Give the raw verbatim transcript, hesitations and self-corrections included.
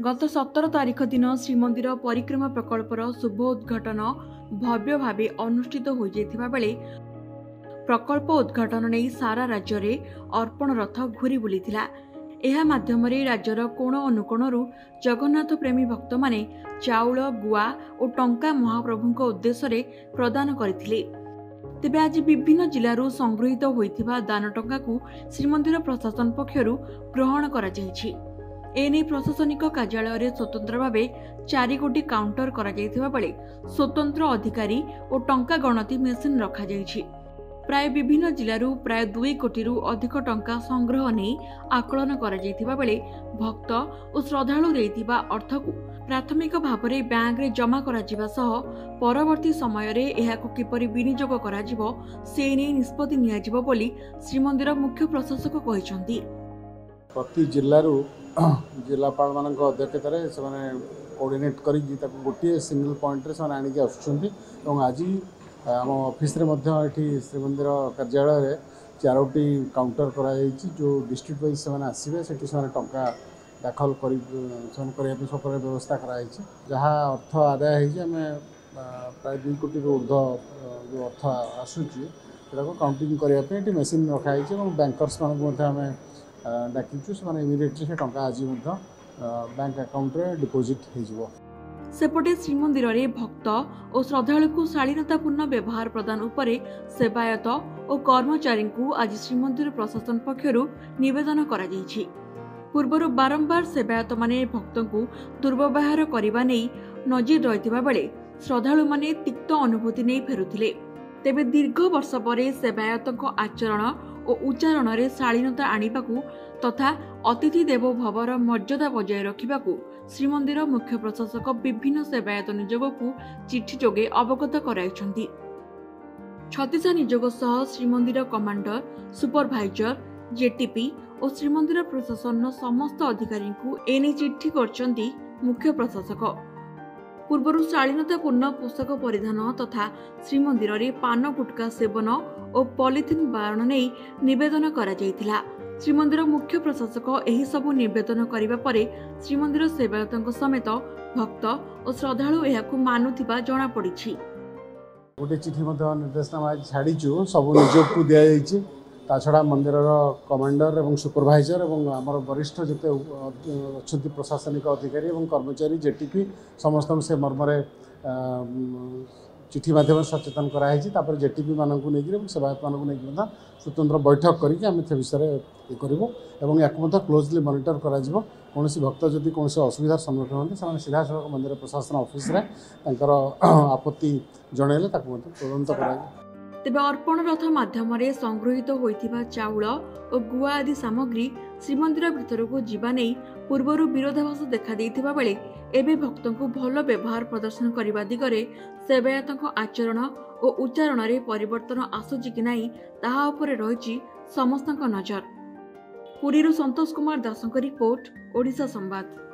गत सतर तारिख दिन श्रीमंदिर परिक्रमा प्रकल्पर शुभ उद्घाटन भव्य भावे अनुष्ठित हो जाइथिबा बेले प्रकल्प उद्घाटन नहीं सारा राज्य में अर्पण रथ घूरी बुलीथिला। एहा माध्यमरे राज्यर कोण अनुकोणरू जगन्नाथ प्रेमी भक्त माने चाउल गुआ और टंका महाप्रभुଙ୍କ उद्देश्य प्रदान करथिले। तेबे आज विभिन्न जिल्लारू संग्रहित होइथिबा दान टंका को श्रीमंदिर प्रशासन पक्षरु ग्रहण करा जायछि। एने प्रशासनिक कार्यालय रे स्वतंत्र भावे चार कोटी काउंटर करा जायथिबा बेले स्वतंत्र अधिकारी और टंका गणति मेसिन रखा जायछि। प्राय विभिन्न जिल्लारू प्राय दुई कोटी अधिक टंका संग्रह नहीं आकलन करा जायथिबा बेले भक्त और श्रद्धालु देइथिबा अर्थ को प्राथमिक भाव में बैंक रे जमा करा जिबा सह परवर्ती समय रे एहाको किपरि विनियोग करा जिवो से नै निष्पत्ति निया जिवो बोली श्रीमंदिर मुख्य प्रशासक कहिसंती। प्रति जिल्लारू जिलापाल मान अध्यक्षतार से कोर्डिनेट कर गोटे सिंगल पॉइंट से आणिक आसुँच। आज आम ऑफिस श्रीमंदिर कार्यालय चारोटी काउंटर कराई जो डिस्ट्रिक्ट वाइज से आसवे से टंका दाखल कर सकल व्यवस्था कराई जहाँ अर्थ आदाय होमें प्राय दुई कोटी ऊर्ध जो अर्थ आसूची काउंटिंग करने मेसीन रखाई बैंकर्स मानक डाकिचु से इमिडिएटली से टंका आज बैंक अकाउंट रे डिपोजिट हो। सेपटे श्रीमंदिर रे भक्त और श्रद्धालु को शालीनतापूर्ण व्यवहार प्रदान उपरे सेवायत और कर्मचारी को आज श्रीमंदिर प्रशासन पक्षरु निवेदन करा जायछि। पूर्वरु बारंबार सेवायत माने भक्त को दुर्व्यवहार करबा नै नजीर रहिथिबा बेले श्रद्धालु माने तिक्त अनुभूति नै फेरुथिले। तेबे दीर्घ वर्ष परे सेवायतक आचरण और उच्चारण रे शालीनता आनिबाकू तथा अतिथि देवो भवर मर्यादा बजाय रखिबाकू श्रीमंदिर मुख्य प्रशासक विभिन्न सेवायत नियोग को चिठी जोगे अवगत कराइछंती। छत्तीस नियोग सह श्रीमंदिर कमांडर सुपरभाइजर जेटीपी और श्रीमंदिर प्रशासन समस्त अधिकारी को एने चिठी करछंती मुख्य प्रशासक। पूर्व शालीनतापूर्ण पोशाक परिधान तथा श्रीमंदिर रे पान गुटका सेवन और पॉलिथिन बारण नहीं निवेदन करा जायथिला। श्रीमंदिर मुख्य प्रशासक एही सबु निवेदन करिबा परे श्रीमंदिर सेवायतଙ୍କ समेत भक्त और श्रद्धालु एहाकु मानुथिबा जणा पड़िछि। गोटे चिठी मध्ये निर्देशनामा छाड़ीचु सब नियोग को दिया जायछि। ता छड़ा मंदिर कमांडर एवं सुपरभाइजर एवं आमर वरिष्ठ जिते अच्छा प्रशासनिक अधिकारी एवं कर्मचारी जेटीपी समस्त से मर्मरे चिठी माध्यम सचेतन कराई जेटीपी मानक नहीं सेवायत मानक नहीं स्वतंत्र बैठक करके विषय ये करूँ और या क्लोजली मॉनिटर करा कौन भक्त जदि कौन असुविधार सम्मुखीन होती से सीधा सड़क मंदिर प्रशासन ऑफिस रे आपत्ति जनइले तुरंत करा। तेबे अर्पण रथ माध्यम संग्रहित होइथिबा चाउल और गुआ आदि सामग्री श्रीमंदिर भितर को जीवा नहीं पूर्वरु विरोधाभास देखा देइथिबा बेले एबे भक्तों को भल व्यवहार प्रदर्शन करने दिगरे सेवायतଙ୍କ आचरण और उच्चारण रे परिवर्तन आसुची कि नाही ताहा उपरे रहिछि समस्तଙ୍କ नजर। पुरीरु संतोष कुमार दासଙ୍କ रिपोर्ट ओडिशा संवाद।